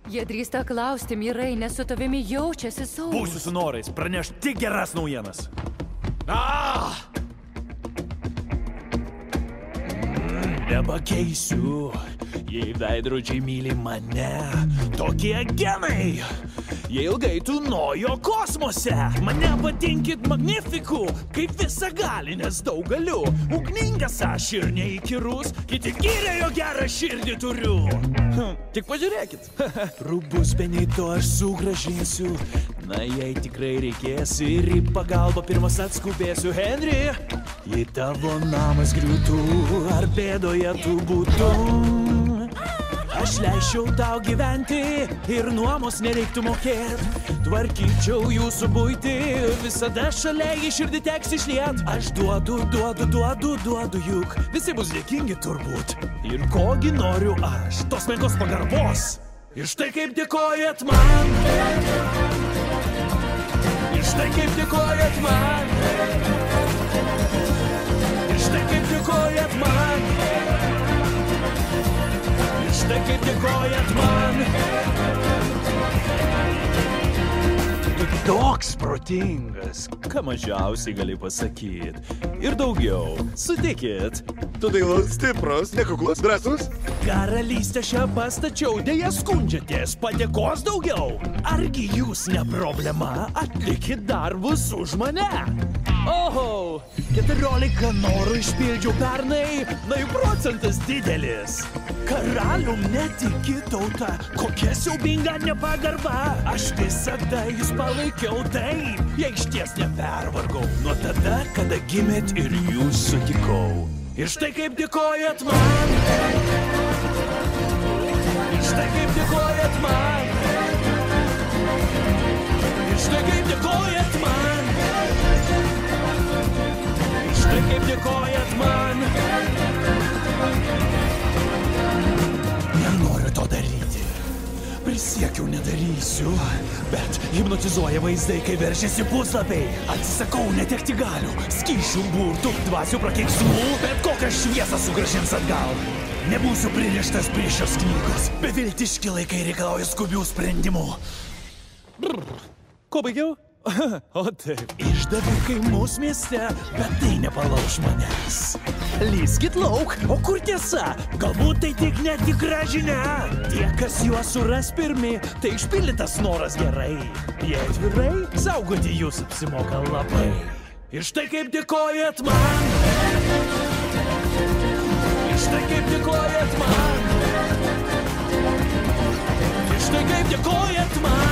Jie drįsta klausti, Mirai, nes su tavimi jaučiasi saugus. Būsiu su norais, praneš tik geras naujienas. Nepakeisiu, jei veidrodžiai myli mane. Tokie genai, jei ilgai tūnojo kosmose. Mane vadinkit magnifiku, kaip visagali, nes daug galiu. Ugningas aš ir neįkyrus, kiti gyrė jo gerą širdį turiu. Tik pažiūrėkit. Rūbus Benito aš sugrąžinsiu. Na, jei tikrai reikės ir į pagalbą pirmas atskubėsiu. Henry, jei tavo namas griūtų, ar bėdoje tu būtum, aš leisčiau tau gyventi ir nuomos nereiktų mokėt. Tvarkyčiau jūsų buitį, visada šalia į širdį teks išliet. Aš duodu juk, visi bus dėkingi turbūt. Ir kogi noriu aš, tos menkos pagarbos. Ir štai kaip dėkojat man. Ir štai kaip dėkojat man. Ir štai kaip dėkojat man. Ir štai kaip dėkojat man. Tu toks protingas, ką mažiausiai gali pasakyt. Ir daugiau, sutikit. Tu dailus, stiprus, nekuklus, drąsus. Karalystę šią pastačiau, dėja skundžiatės, padėkos daugiau. Argi jūs ne problema, atlikit darbus už mane. Oho, 14 norų išpildžiau pernai, na jų procentas didelis. Karalium netiki tauta, kokia siaubinga nepagarba. Aš visada jūs palaikiau taip, jei išties nepervargau. Nuo tada, kada gimėt ir jūs sutikau. Ir štai kaip dėkojat man. Ir štai kaip dėkojat man. Ir štai kaip dėkojat man. Ir štai kaip dėkojat man. Nenoriu to daryti. Prisiekiau nedarysiu. Bet hipnotizuoja vaizdai, kai veržiasi puslapiai. Atsisakau netekti galių, skysčių burtų, dvasių prakeiksmų. Bet kokią šviesą sugrąžins atgal. Nebūsiu pririštas prie šios knygos. Beviltiški laikai reikalauja skubių sprendimų. Ko baigiau? O taip. Išdavikai mūsų mieste, bet tai nepalauš manęs. Lyskit lauk, o kur tiesa? Galbūt tai tik netikra žinia. Tie, kas juos suras pirmi, tai išpildytas noras gerai. Jei atvirai, saugoti jūs apsimoka labai. Ir štai kaip dėkojat man. Ir štai kaip dėkojat man. Ir štai kaip dėkojat man.